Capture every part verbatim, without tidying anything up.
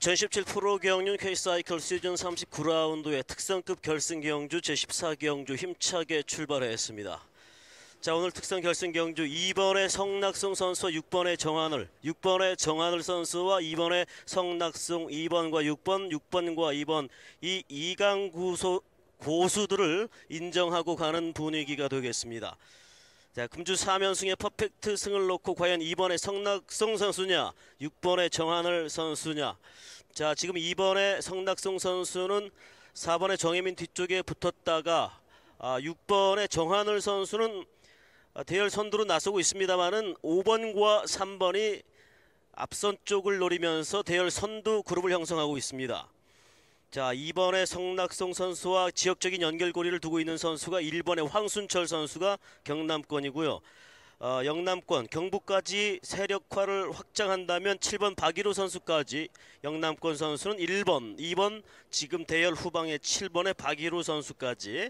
이천십칠 프로경륜 K사이클 시즌 삼십구 라운드의 특성급 결승 경주 제십사 경주 힘차게 출발했습니다. 자, 오늘 특성 결승 경주 이 번의 성낙송 선수와 육 번의 정하늘, 육 번의 정하늘 선수와 이 번의 성낙송, 이 번과 육 번, 육 번과 이 번 이 이강 구소 고수들을 인정하고 가는 분위기가 되겠습니다. 자, 금주 사 연승의 퍼펙트 승을 놓고 과연 이 번의 성낙송 선수냐, 육 번의 정하늘 선수냐. 자, 지금 이 번의 성낙송 선수는 사 번의 정혜민 뒤쪽에 붙었다가 아, 육 번의 정하늘 선수는 대열 선두로 나서고 있습니다만은 오 번과 삼 번이 앞선 쪽을 노리면서 대열 선두 그룹을 형성하고 있습니다. 자, 이 번의 성낙송 선수와 지역적인 연결고리를 두고 있는 선수가 일 번의 황순철 선수가 경남권이고요. 어, 영남권, 경북까지 세력화를 확장한다면 칠 번 박일호 선수까지 영남권 선수는 일 번, 이 번 지금 대열 후방의 칠 번의 박일호 선수까지.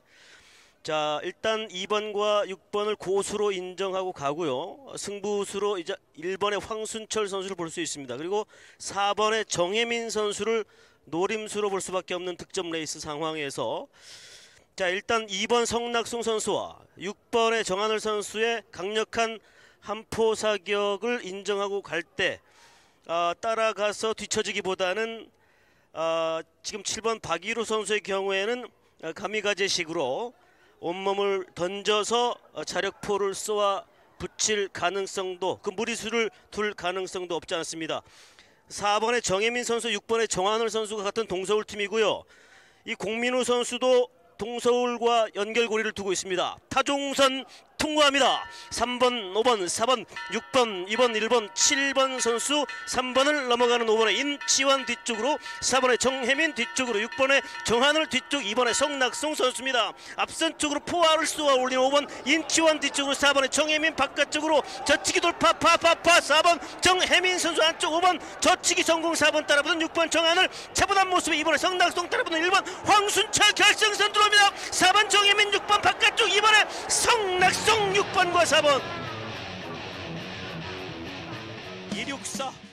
자, 일단 이 번과 육 번을 고수로 인정하고 가고요. 승부수로 이제 일 번의 황순철 선수를 볼 수 있습니다. 그리고 사 번의 정혜민 선수를 노림수로 볼 수밖에 없는 득점 레이스 상황에서 자, 일단 이 번 성낙송 선수와 육 번의 정하늘 선수의 강력한 한포 사격을 인정하고 갈 때 어, 따라가서 뒤처지기보다는 어, 지금 칠 번 박일호 선수의 경우에는 어, 가미가제식으로 온몸을 던져서 어, 자력포를 쏘아 붙일 가능성도, 그 무리수를 둘 가능성도 없지 않습니다. 사 번의 정혜민 선수, 육 번의 정하늘 선수가 같은 동서울 팀이고요. 이 공민우 선수도 동서울과 연결고리를 두고 있습니다. 타종선 통과합니다. 삼 번, 오 번, 사 번, 육 번, 이 번, 일 번, 칠 번 선수, 삼 번을 넘어가는 오 번의 임치환 뒤쪽으로, 사 번의 정혜민 뒤쪽으로, 육 번의 정하늘 뒤쪽, 이 번의 성낙송 선수입니다. 앞선 쪽으로 포화를 쏘아 올리는 오 번 임치환 뒤쪽으로, 사 번의 정혜민 바깥쪽으로 젖히기 돌파 파파파, 사 번 정혜민 선수 안쪽, 오 번 젖히기 성공, 사 번 따라붙은 육 번 정하늘 차분한 모습에 이 번의 성낙송 따라붙는 일 번 황순철 결승선 들어옵니다. 사 번 정혜민, 육 번 바깥쪽, 이 번의 성낙송, 육 번과 사 번 이육사